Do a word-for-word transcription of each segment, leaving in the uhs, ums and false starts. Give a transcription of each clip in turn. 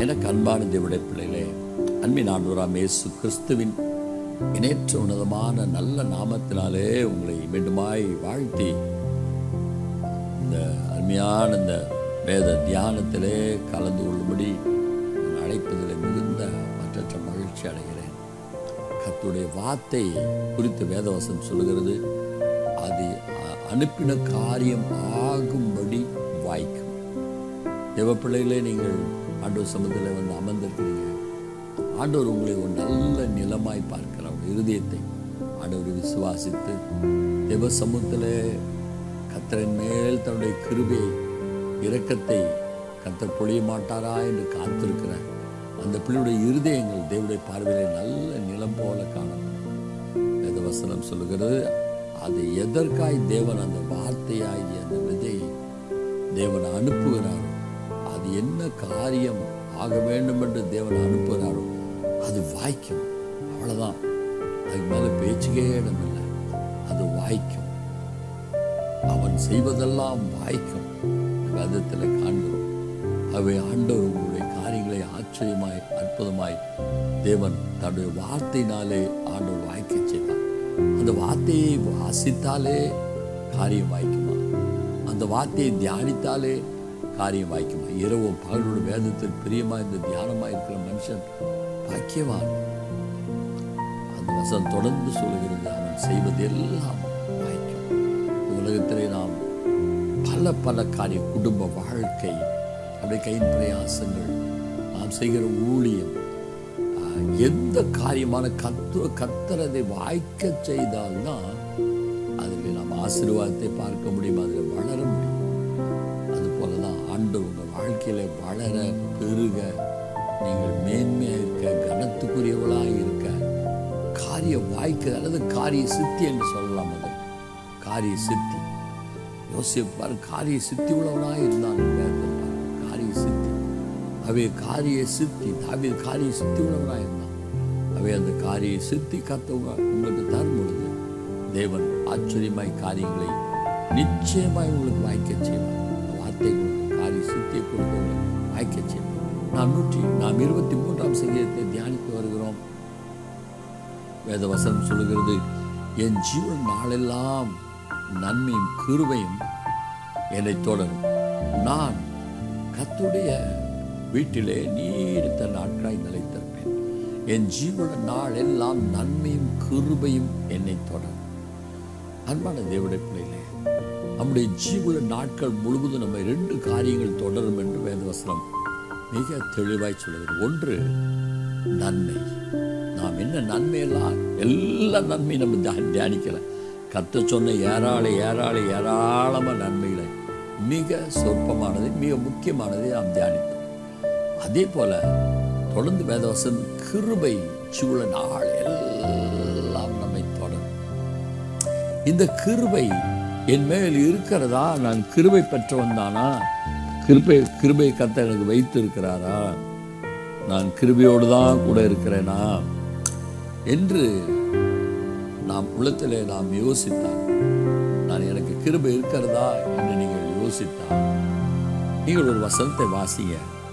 எனக்கு அன்பான தேவனுடைய பிள்ளைகளே, அன்பின் ஆண்டவராம் இயேசு கிறிஸ்துவின் இணையற்ற உன்னதமான நல்ல நாமத்தினாலே உங்களை மீண்டுமாய் வாழ்த்தி இந்த அருமையான இந்த வேத தியானத்திலே கலந்து கொள்ளும்படி அழைப்பதில் மிகுந்த மற்றற்ற மகிழ்ச்சி அடைகிறேன். கர்த்தருடைய வார்த்தை குறித்து வேதவசனம் சொல்லுகிறது, அது அனுப்பின காரியம் ஆகும்படி வாய்க்கும். தேவ பிள்ளைகளே, நீங்கள் ஆண்டவர் சமூகத்தில் வந்து அமர்ந்திருக்கிறீங்க. ஆண்டவர் உங்களை ஒரு நல்ல நிலமாய் பார்க்கிறார். உங்கள் இருதயத்தை ஆண்டவரை விசுவாசித்து தேவ சமூகத்தில் கர்த்தரின் மேல் தன்னுடைய கிருபையை இரக்கத்தை கர்த்தர் பொழிய மாட்டாரா என்று காத்திருக்கிற அந்த பிள்ளையுடைய இருதயங்கள் தேவனுடைய பார்வையிலே நல்ல நிலம் போல காணப்படும். வேதவசனம் சொல்லுகிறது, அது எதற்காய் தேவன் அந்த வார்த்தையாகிய அந்த விதையை தேவன் அனுப்புகிறாரோ, அது என்ன காரியம் ஆக வேண்டும் என்று தேவன் அனுப்புகிறாரோ அது வாய்க்கும். அவ்வளோதான், அதுக்கு மேலே பேச்சுக்கே இடமில்லை. அது வாய்க்கும். அவன் செய்வதெல்லாம் வாய்க்கும். வேதத்தில் காண்கிறோம். அவை ஆண்டவர் உங்களுடைய காரியங்களை ஆச்சரியமாய் அற்புதமாய் தேவன் தன்னுடைய வார்த்தையினாலே ஆண்டவர் வாய்க்க செய்வார். அந்த வார்த்தையை வாசித்தாலே காரியம் வாய்க்குமா? அந்த வார்த்தையை தியானித்தாலே காரியம் வாய்க்குமா? இரவும் பகலோட வேதத்தில் பிரியமாக இந்த தியானமாக இருக்கிற மனுஷன் பாக்கியவான். அந்த வசனம் தொடர்ந்து சொல்லுகிறது, அவன் செய்வது எல்லாம் வாய்க்கும். உலகத்திலே நாம் பல பல காரிய குடும்ப வாழ்க்கை, அப்படியே கையின் பிரயாசங்கள், நாம் செய்கிற ஊழியம், எந்த காரியமான கத்து கத்தரதை வாய்க்க செய்தால்தான் அதில் நாம் ஆசீர்வாதத்தை பார்க்க முடியும், அதில் வளர முடியும். அதுபோல தான் ஆண்டவர் உங்கள் வாழ்க்கையில் வளர பெருக, நீங்கள் மேன்மையாக இருக்க, கனத்துக்குரியவளாக இருக்க, காரிய வாய்க்க அல்லது காரிய சித்தி என்று சொல்லலாம். அது காரிய சித்தி. யோசிப்பார், காரிய சித்தி உள்ளவனாக இருந்தான். காரிய சித்தி அவை காரிய சித்தி தாவீது காரிய சித்தி உள்ளவனாக இருந்தான். அவை அந்த காரிய சித்தி கத்தவங்க உங்களுக்கு தரும் பொழுது தேவன் ஆச்சரியமாய் காரியங்களை நிச்சயமாய் உங்களுக்கு வாய்க்க செய்வார். வார்த்தை காரிய சித்தியை கொடுத்து வாய்க்க செய்வார். நாம் நூற்றி நாம் இருபத்தி மூன்றாம் சங்கீதத்தை தியானித்து வருகிறோம். வேதவசனம் சொல்லுகிறது, என் ஜீவன் நாளெல்லாம் நன்மையும் கிருபையும் என்னை தொடரும். நான் கர்த்தருடைய வீட்டிலே நீடித்த நாட்களாய் நிலைத்திருப்பேன். என் ஜீவன நாள் எல்லாம் நன்மையும் கிருபையும் என்னை தொடரும். அன்பான தேவனுடைய பிள்ளைகளே, நம்முடைய ஜீவன நாட்கள் முழுவதும் நம்ம ரெண்டு காரியங்கள் தொடரும் என்று வேதவசனம் மிக தெளிவாய் சொல்லுகிறது. ஒன்று நன்மை. நாம் என்ன நன்மையெல்லாம் எல்லா நன்மையும் நம்ம தியானிக்கல. கத்த சொன்ன ஏராள ஏராள ஏராளமான நன்மைகளை மிக சொற்பமானது மிக முக்கியமானதை நாம் தியானித்தோம். அதே போல தொடர்ந்து வேதவசனம் கிருபை சூழ நாள் எல்லாம் நம்மை தொடரும். இந்த கிருபை என் மேல் இருக்கிறதா? நான் கிருபை பெற்றவன் தானா? கிருபை கிருபை கத்த எனக்கு வைத்து இருக்கிறாரா? நான் கிருபையோடு தான் கூட இருக்கிறேனா என்று நாம் உள்ளத்திலே நாம் யோசித்தால், நான் எனக்கு கிருபை இருக்கிறதா என்று நீங்கள் யோசித்தால், நீங்கள் ஒரு வசனத்தை வாசிங்க.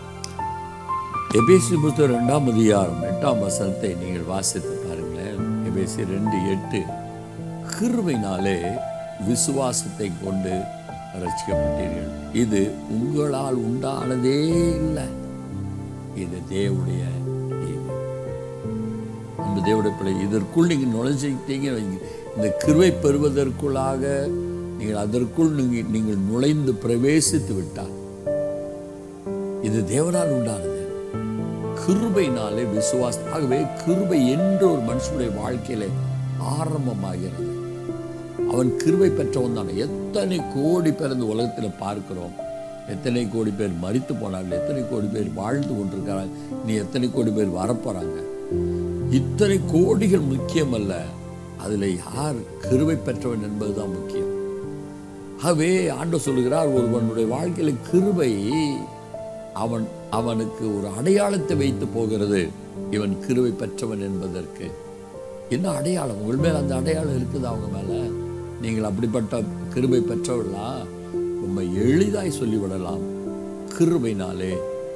எபேசி புத்தகம் இரண்டாம் அதிகாரம் எட்டாம் வசனத்தை நீங்கள் வாசித்து பாருங்களேன். எபேசி ரெண்டு எட்டு, கிருபையினாலே விசுவாசத்தை கொண்டு ரட்சிக்கப்பட்டீர்கள். இது உங்களால் உண்டானதே இல்லை, இது தேவனுடைய ஈவு. அந்த தேவனுடைய பிள்ளை, இதற்குள் நீங்கள் நுழைஞ்சிட்டீங்க. இந்த கிருபை பெறுவதற்குள்ளாக நீங்கள் அதற்குள் நீங்கள் நீங்கள் நுழைந்து பிரவேசித்து விட்டால் இது தேவனால் உண்டானது. கிருபையினாலே விசுவாசம். ஆகவே கிருபை என்று ஒரு மனுஷனுடைய வாழ்க்கையில ஆரம்பமாகிறது. அவன் கிருபை பெற்றவன் தானே. எத்தனை கோடி பேர் இந்த உலகத்தில் பார்க்கிறோம். எத்தனை கோடி பேர் மரித்து போனார்கள், எத்தனை கோடி பேர் வாழ்ந்து கொண்டிருக்கிறாங்க, நீ எத்தனை கோடி பேர் வரப்போறாங்க. இத்தனை கோடிகள் முக்கியம் அல்ல, அதில் யார் கிருபை பெற்றவன் என்பதுதான் முக்கியம். ஆகவே ஆண்டவர் சொல்லுகிறார், ஒருவனுடைய வாழ்க்கையில கிருபை அவன் அவனுக்கு ஒரு அடையாளத்தை வைத்து போகிறது. இவன் கிருபை பெற்றவன் என்பதற்கு என்ன அடையாளம்? உங்கள் மேல் அந்த அடையாளம் இருக்குது. அவங்க மேல நீங்கள் அப்படிப்பட்ட கிருபை பெற்றவர்களா? ரொம்ப எளிதாய் சொல்லிவிடலாம், கிருபையினாலே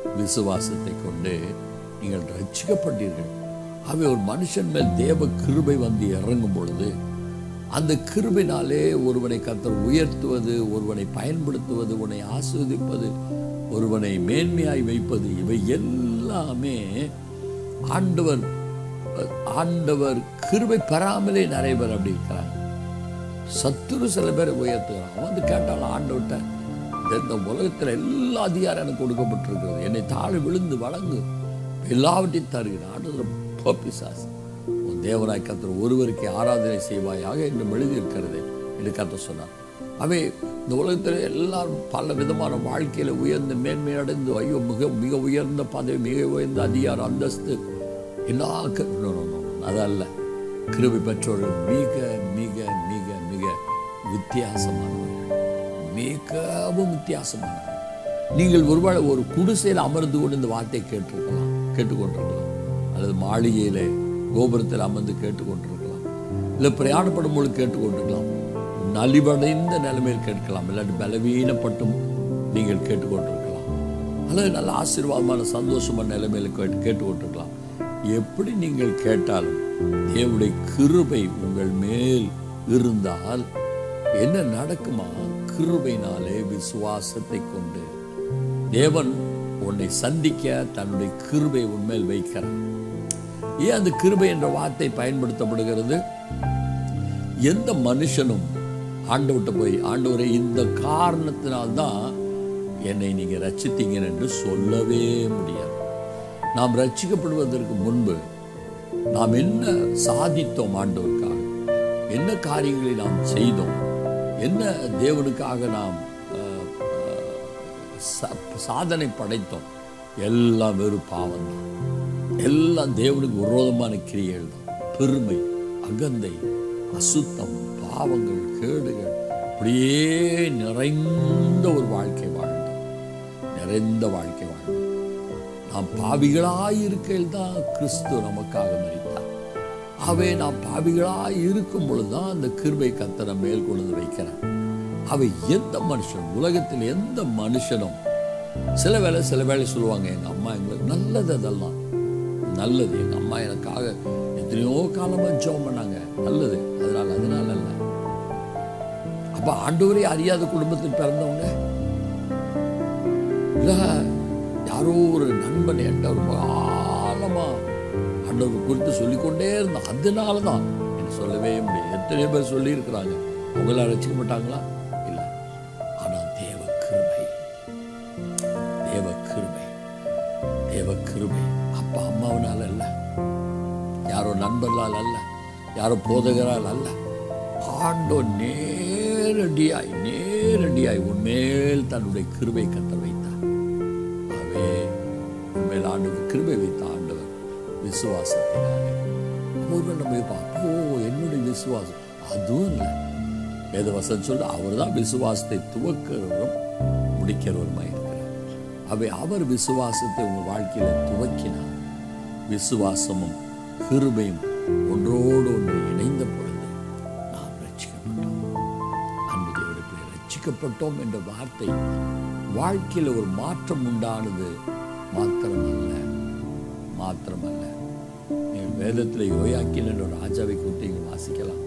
விசுவாசத்தை கொண்டு நீங்கள் ரட்சிக்கப்பட்டீர்கள். அவை ஒரு மனுஷன் மேல் தேவ கிருபை வந்து இறங்கும் பொழுது அந்த கிருபையினாலே ஒருவனை கர்த்தர் உயர்த்துவது, ஒருவனை பயன்படுத்துவது, உன்னை ஆசீர்வதிப்பது, ஒருவனை மேன்மையாய் வைப்பது, இவை எல்லாமே ஆண்டவர் ஆண்டவர் கிருபை பெறாமலே நிறைய பேர் அப்படி இருக்கிறாங்க. சத்துரு சில பேரை உயர்த்துகிறான். அவன் வந்து கேட்டாலும் ஆண்டவர்கிட்ட, இந்த உலகத்தில் எல்லா அதிகாரம் எனக்கு கொடுக்கப்பட்டிருக்கிறது, என்னை தாழ் விழுந்து வழங்கு, எல்லாவற்றையும் தருகிறேன். ஆண்டவர் பிசாசு, உன் தேவனாய் கர்த்தர் ஒருவருக்கு ஆராதனை செய்வாயாக என்று எழுதியிருக்கிறது என்று கர்த்தர் சொன்னார். அவை இந்த உலகத்தில் எல்லாரும் பல விதமான வாழ்க்கையில் உயர்ந்த மேன்மையடைந்து, ஐயோ மிக மிக உயர்ந்த பதவி, மிக உயர்ந்த அதிகாரம், அந்தஸ்து, எல்லா அதல்ல. கிருபை பெற்றோர்கள் மிக மிக மிக மிக வித்தியாசமானவர்கள், மிகவும் வித்தியாசமானவர்கள். நீங்கள் ஒருவேளை ஒரு குடிசையில் அமர்ந்து கொண்டு இந்த வார்த்தையை கேட்டிருக்கலாம், கேட்டுக்கொண்டிருக்கலாம், அல்லது மாளிகையிலே கோபுரத்தில் அமர்ந்து கேட்டுக்கொண்டிருக்கலாம், இல்லை பிரயாணப்படும் பொழுது கேட்டுக்கொண்டிருக்கலாம், நலிவடைந்த நிலைமையில் கேட்கலாம், இல்லாட்டி பலவீனப்பட்டும் நீங்கள் கேட்டுக்கொண்டிருக்கலாம், அல்லது நல்ல ஆசீர்வாதமான சந்தோஷமான நிலைமையில் கேட்டு கேட்டுக்கொண்டிருக்கலாம். எப்படி நீங்கள் கேட்டாலும் தேவனுடைய கிருபை உங்கள் மேல் இருந்தால் என்ன நடக்குமா? கிருபையினாலே விசுவாசத்தை கொண்டு தேவன் உன்னை சந்திக்க தன்னுடைய கிருபை உன்மேல் வைக்கிறார். ஏன் அந்த கிருபை என்ற வார்த்தை பயன்படுத்தப்படுகிறது? எந்த மனுஷனும் ஆண்டவர்கிட்ட போய், ஆண்டவரை இந்த காரணத்தினால்தான் என்னை நீங்க ரட்சித்தீங்க என்று சொல்லவே முடியாது. நாம் ரட்சிக்கப்படுவதற்கு முன்பு நாம் என்ன சாதித்தோம், ஆண்டவருக்காக என்ன காரியங்களை நாம் செய்தோம், என்ன தேவனுக்காக நாம் சாதனை படைத்தோம், எல்லாம் வெறும் பாவம் தான். எல்லாம் தேவனுக்கு விரோதமான கிரியைகள் தான். பெருமை, அகந்தை, அசுத்தம், பாவங்கள், கேடுகள், அப்படியே நிறைந்த ஒரு வாழ்க்கை வாழ்ந்தோம், நிறைந்த வாழ்க்கை வாழ்ந்தோம். நாம் பாவிகளாய் இருக்கையில் தான் கிறிஸ்து நமக்காக மரித்தார். அவை நாம் பாவிகளாய் இருக்கும் பொழுதுதான் அந்த கிருபை கர்த்தர் மேல் கொண்டு வைக்கிறார். அவை எந்த மனுஷன், உலகத்தில் எந்த மனுஷனும் சில வேளை சில வேளை சொல்லுவாங்க, எங்க அம்மா எங்களுக்கு நல்லது, அதெல்லாம் நல்லது, எங்க அம்மா எனக்காக எத்தனையோ காலமா ஜெபம் பண்ணாங்க, நல்லது, அதனால அதனால அல்ல. அப்ப ஆண்டவரே அறியாத குடும்பத்தில் பிறந்தவங்க இல்ல, யாரோ ஒரு நண்பன் என்கிட்ட ஒரு காலமா ஆண்டவர் குறித்து சொல்லிக்கொண்டே இருந்தான், அதனாலதான் என்று சொல்லவே முடியாது. எத்தனையோ பேர் சொல்லி இருக்கிறாங்க, அவங்களாம் ரசிக்கப்பட்டாங்களா? இல்லை. ஆனா தேவ கிருபை, தேவ கிருபை, தேவ கிருபை. அப்பா அம்மாவனால அல்ல, யாரோ நண்பர்களால் அல்ல, யாரோ போதகரால் அல்ல, ஆண்டவர் நேரடியாய் நேரடியாய் உன்மேல் தன்னுடைய கிருபை கத்த வைத்தார். ஆகவே உன்மேல் ஆண்டவர் கிருபை வைத்த ஆண்டவர் விசுவாசத்தினாலே. ஒருவர் நம்ம பார்ப்போ என்னுடைய விசுவாசம், அதுவும் இல்லை. வேதவசனம் சொல்ல அவர் தான் விசுவாசத்தை துவக்கிறவரும் முடிக்கிறவருமாய் இருக்கிறார். அவை அவர் விசுவாசத்தை உங்கள் வாழ்க்கையில துவக்கினார். விசுவாசமும் கிருபையும் ஒன்றோடு ஒன்று இணைந்த பொழுது நாம் ரட்சிக்கப்பட்டோம். அன்பு தேவனுடைய ரட்சிக்கப்பட்டோம் என்ற வார்த்தை வாழ்க்கையில் ஒரு மாற்றம் உண்டானது மாத்திரமல்ல, மாத்திரமல்ல. நீங்கள் வேதத்தில் யோயாக்கீன் என்ற ராஜாவை குறித்து நீங்கள் வாசிக்கலாம்.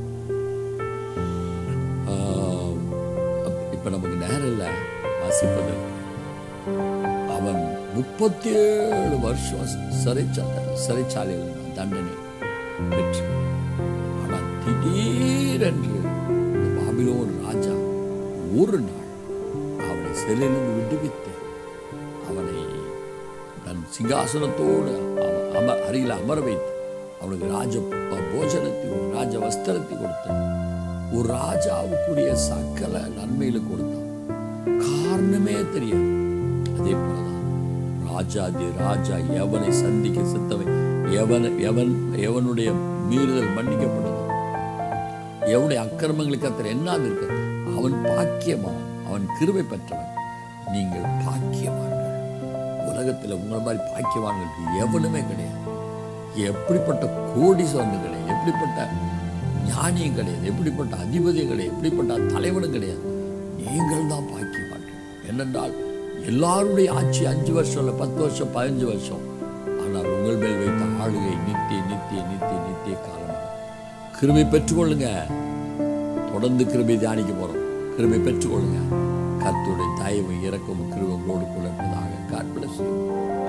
இப்ப நமக்கு நேரம் இல்லை வாசிப்பதற்கு. அவன் முப்பத்தி ஏழு வருஷம் சிறைச்சா சிறைச்சாலையில் தண்டனை பெற்று, ஆனால் திடீரென்று பாபிலோன் ராஜா ஒரு நாள் அவனை சிறையிலிருந்து விடுவித்து அவனை தன் சிங்காசனத்தோடு அம அருகில் அமர வைத்து அவனுக்கு ராஜ போஜனத்தை, ஒரு ராஜ வஸ்திரத்தை கொடுத்து, ஒரு ராஜாவுக்குரிய சகல நன்மையில கொடுத்தான். காரணமே தெரியாது. அதே போலதான் ராஜாதி ராஜா எவனை சந்திக்க சித்தவை, எவன் எவன் எவனுடைய மீறுதல் மன்னிக்கப்பட்டது, எவனுடைய அக்கிரமங்களுக்கு அத்தனை என்னாது இருக்கு, அவன் பாக்கியமா, அவன் கிருபை பெற்றவன். நீங்கள் பாக்கியவான்கள். உலகத்தில் உங்களை மாதிரி பாக்கியவான்கள் எவனுமே கிடையாது. எப்படிப்பட்ட கோடீஸ்வரனும் கிடையாது, எப்படிப்பட்ட ஞானியும் கிடையாது, எப்படிப்பட்ட அதிபதியும் கிடையாது, எப்படிப்பட்ட தலைவனும் கிடையாது. நீங்கள் தான் பாக்கியவான்கள். ஏனென்றால் எல்லாருடைய ஆட்சி அஞ்சு வருஷம் இல்லை, பத்து வருஷம், பதினஞ்சு வருஷம். ஆனால் உங்கள் மேல் வைத்த ஆளுகை நித்திய நித்திய நித்திய நித்திய காலமாக. கிருபை பெற்றுக்கொள்ளுங்க. தொடர்ந்து கிருபை தியானிக்க போறோம். கிருபை பெற்றுக்கொள்ளுங்க. கர்த்தருடைய தயவும் இரக்கமும் கிருபை உங்களோடு கூட இருப்பதாக. God bless you.